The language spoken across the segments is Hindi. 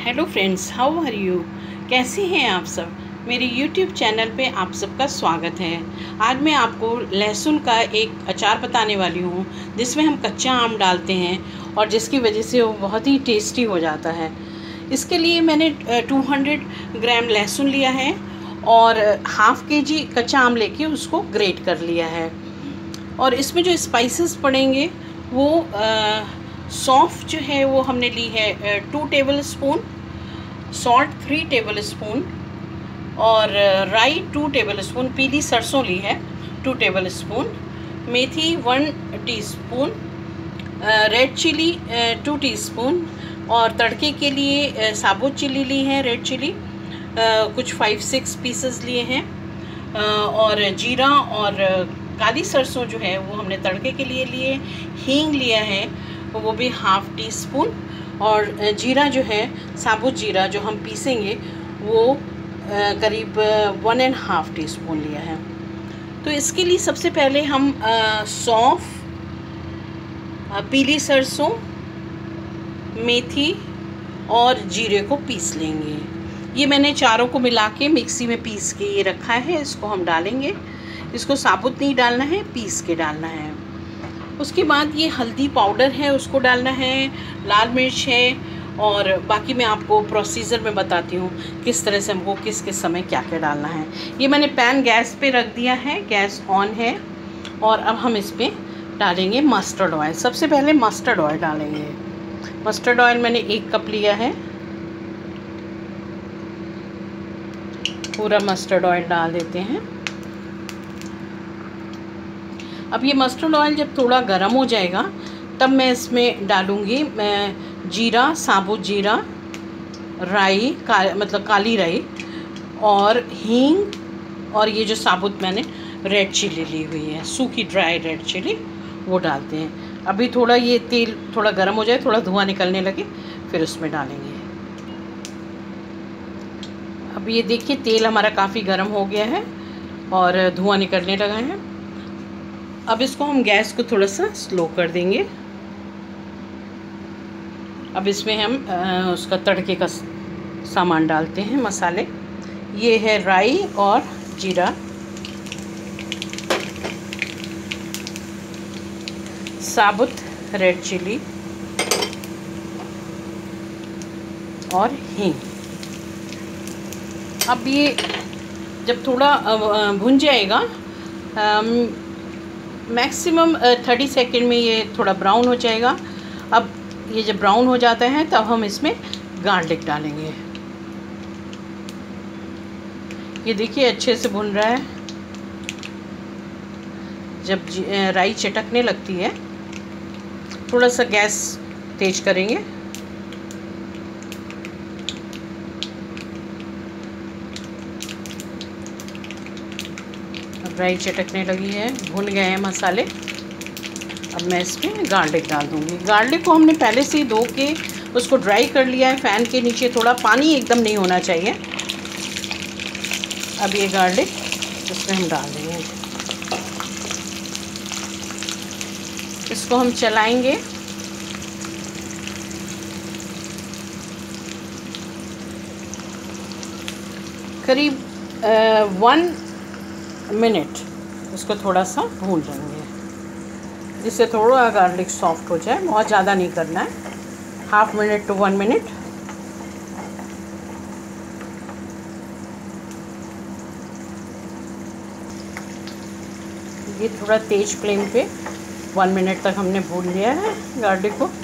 Hello friends, how are you. कैसे हैं आप सब। मेरे यूट्यूब चैनल पे आप सबका स्वागत है। आज मैं आपको लहसुन का एक अचार बताने वाली हूँ जिसमें हम कच्चा आम डालते हैं और जिसकी वजह से वो बहुत ही टेस्टी हो जाता है। इसके लिए मैंने 200 ग्राम लहसुन लिया है और हाफ़ केजी कच्चा आम लेके उसको ग्रेट कर लिया है। और इसमें जो स्पाइसेस पड़ेंगे वो सौंफ जो है वो हमने ली है 2 tablespoon, salt 3 tablespoon और राई 2 टेबल स्पून, पीली सरसों ली है 2 टेबल स्पून, मेथी 1 टीस्पून, रेड चिली 2 टीस्पून और तड़के के लिए साबुत चिली ली है, रेड चिली कुछ 5-6 पीसेस लिए हैं और जीरा और काली सरसों जो है वो हमने तड़के के लिए लिए। हींग लिया है वो भी हाफ़ टी स्पून और जीरा जो है साबुत जीरा जो हम पीसेंगे वो करीब 1.5 टीस्पून लिया है। तो इसके लिए सबसे पहले हम सौंफ, पीली सरसों, मेथी और जीरे को पीस लेंगे। ये मैंने चारों को मिला के मिक्सी में पीस के ये रखा है, इसको हम डालेंगे। इसको साबुत नहीं डालना है, पीस के डालना है। उसके बाद ये हल्दी पाउडर है उसको डालना है, लाल मिर्च है और बाकी मैं आपको प्रोसीजर में बताती हूँ किस तरह से हमको किस किस समय क्या क्या डालना है। ये मैंने पैन गैस पे रख दिया है, गैस ऑन है और अब हम इस पर डालेंगे मस्टर्ड ऑयल। सबसे पहले मस्टर्ड ऑयल डालेंगे। मस्टर्ड ऑयल मैंने 1 कप लिया है, पूरा मस्टर्ड ऑयल डाल देते हैं। अब ये मस्टर्ड ऑयल जब थोड़ा गर्म हो जाएगा तब मैं इसमें डालूँगी जीरा, साबुत जीरा, राई मतलब काली राई और हींग और ये जो साबुत मैंने रेड चिली ली हुई है, सूखी ड्राई रेड चिली, वो डालते हैं। अभी थोड़ा ये तेल थोड़ा गर्म हो जाए, थोड़ा धुआं निकलने लगे फिर उसमें डालेंगे। अब ये देखिए तेल हमारा काफ़ी गर्म हो गया है और धुआं निकलने लगा है। अब इसको हम गैस को थोड़ा सा स्लो कर देंगे। अब इसमें हम उसका तड़के का सामान डालते हैं, मसाले। ये है राई और जीरा, साबुत रेड चिली और हींग। अब ये जब थोड़ा भुन जाएगा, मैक्सिमम 30 सेकेंड में ये थोड़ा ब्राउन हो जाएगा। अब ये जब ब्राउन हो जाता है तब हम इसमें गार्लिक डालेंगे। ये देखिए अच्छे से भुन रहा है। जब राई चटकने लगती है थोड़ा सा गैस तेज करेंगे। राई चटकने लगी है, भुन गए हैं मसाले। अब मैं इसमें गार्लिक डाल दूँगी। गार्लिक को हमने पहले से ही धो के उसको ड्राई कर लिया है फ़ैन के नीचे, थोड़ा पानी एकदम नहीं होना चाहिए। अब ये गार्लिक इसमें हम डाल देंगे। इसको हम चलाएंगे। करीब 1 मिनट इसको थोड़ा सा भून लेंगे जिससे थोड़ा गार्लिक सॉफ्ट हो जाए। बहुत ज़्यादा नहीं करना है, 1/2 मिनट to 1 मिनट। ये थोड़ा तेज फ्लेम पे 1 मिनट तक हमने भून लिया है गार्लिक को।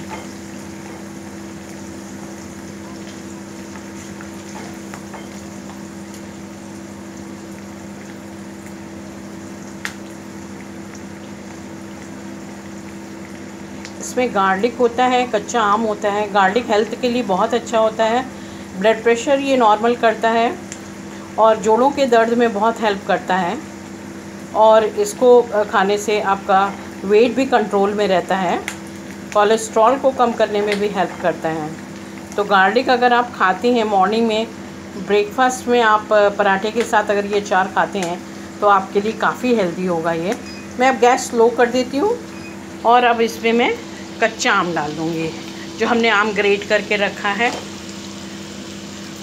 इसमें गार्लिक होता है, कच्चा आम होता है। गार्लिक हेल्थ के लिए बहुत अच्छा होता है, ब्लड प्रेशर ये नॉर्मल करता है और जोड़ों के दर्द में बहुत हेल्प करता है और इसको खाने से आपका वेट भी कंट्रोल में रहता है, कोलेस्ट्रॉल को कम करने में भी हेल्प करता है। तो गार्लिक अगर आप खाते हैं मॉर्निंग में ब्रेकफास्ट में, आप पराठे के साथ अगर ये अचार खाते हैं तो आपके लिए काफ़ी हेल्दी होगा ये। मैं अब गैस स्लो कर देती हूँ और अब इसमें मैं कच्चा आम डाल दूँगी जो हमने आम ग्रेट करके रखा है।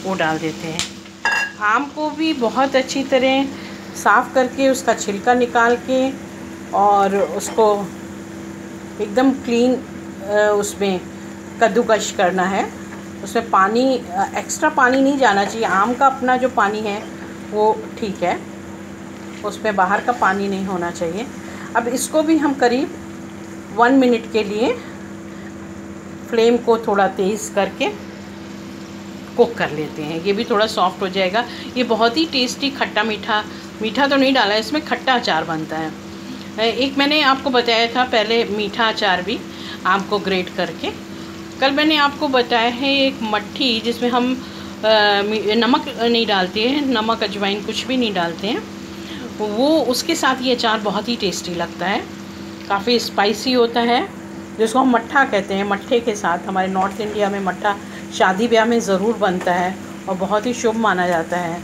वो डाल देते हैं। आम को भी बहुत अच्छी तरह साफ़ करके उसका छिलका निकाल के और उसको एकदम क्लीन उसमें कद्दूकश करना है। उसमें पानी एक्स्ट्रा पानी नहीं जाना चाहिए। आम का अपना जो पानी है वो ठीक है, उसमें बाहर का पानी नहीं होना चाहिए। अब इसको भी हम करीब 1 मिनट के लिए फ्लेम को थोड़ा तेज़ करके कुक कर लेते हैं। ये भी थोड़ा सॉफ्ट हो जाएगा। ये बहुत ही टेस्टी खट्टा मीठा तो नहीं डाला है इसमें, खट्टा अचार बनता है। एक मैंने आपको बताया था पहले मीठा अचार भी, आम को ग्रेट करके। कल मैंने आपको बताया है एक मट्ठी जिसमें हम नमक नहीं डालते हैं, नमक अजवाइन कुछ भी नहीं डालते हैं, वो उसके साथ ये अचार बहुत ही टेस्टी लगता है। काफ़ी स्पाइसी होता है, जिसको हम मट्ठा कहते हैं। मट्ठे के साथ हमारे नॉर्थ इंडिया में मट्ठा शादी ब्याह में ज़रूर बनता है और बहुत ही शुभ माना जाता है।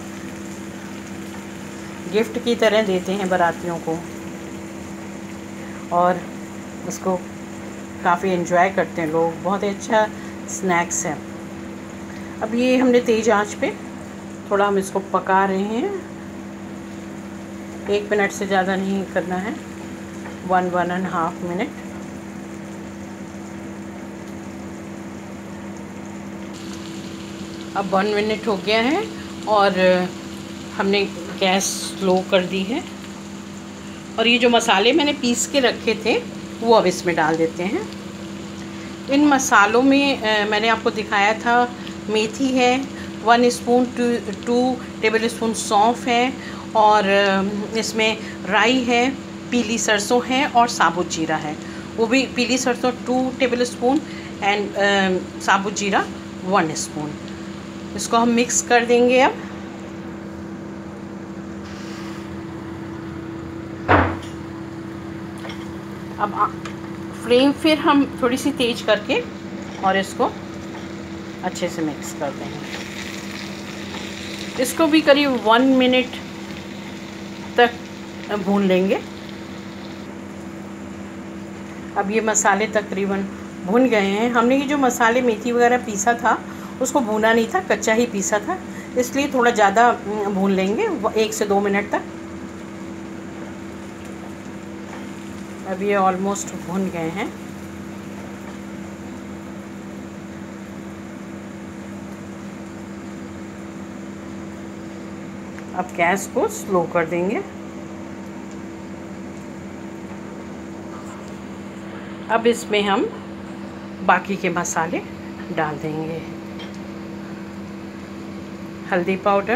गिफ्ट की तरह देते हैं बारातियों को और उसको काफ़ी एंजॉय करते हैं लोग। बहुत ही अच्छा स्नैक्स है। अब ये हमने तेज़ आंच पे थोड़ा हम इसको पका रहे हैं। 1 मिनट से ज़्यादा नहीं करना है, 1-1.5 मिनट। अब 1 मिनट हो गया है और हमने गैस स्लो कर दी है। और ये जो मसाले मैंने पीस के रखे थे वो अब इसमें डाल देते हैं। इन मसालों में मैंने आपको दिखाया था मेथी है 1 स्पून, 2 टेबल स्पून सौंफ है, और इसमें राई है, पीली सरसों है और साबुत जीरा है। वो भी पीली सरसों 2 टेबल स्पून एंड साबुत जीरा 1 स्पून। इसको हम मिक्स कर देंगे। अब फ्लेम फिर हम थोड़ी सी तेज़ करके और इसको अच्छे से मिक्स कर देंगे। इसको भी करीब 1 मिनट तक भून लेंगे। अब ये मसाले तकरीबन भुन गए हैं। हमने ये जो मसाले मेथी वगैरह पीसा था उसको भूना नहीं था, कच्चा ही पीसा था, इसलिए थोड़ा ज़्यादा भून लेंगे 1 से 2 मिनट तक। अब ये ऑलमोस्ट भुन गए हैं। अब गैस को स्लो कर देंगे। अब इसमें हम बाकी के मसाले डाल देंगे। हल्दी पाउडर,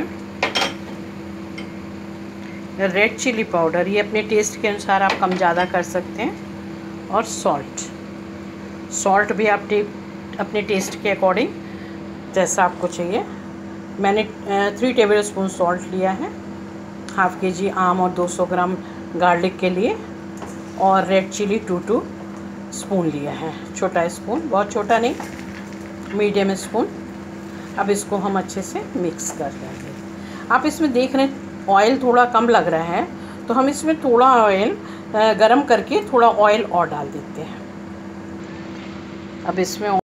रेड चिली पाउडर, ये अपने टेस्ट के अनुसार आप कम ज़्यादा कर सकते हैं, और सॉल्ट भी आप अपने टेस्ट के अकॉर्डिंग जैसा आपको चाहिए। मैंने 3 टेबल स्पून सॉल्ट लिया है, ½ kg आम और 200 ग्राम गार्लिक के लिए, और रेड चिली 2 स्पून लिया है, छोटा स्पून, बहुत छोटा नहीं, मीडियम स्पून। अब इसको हम अच्छे से मिक्स कर लेंगे। आप इसमें देख रहे हैं ऑयल थोड़ा कम लग रहा है, तो हम इसमें थोड़ा ऑयल गरम करके थोड़ा ऑयल और डाल देते हैं। अब इसमें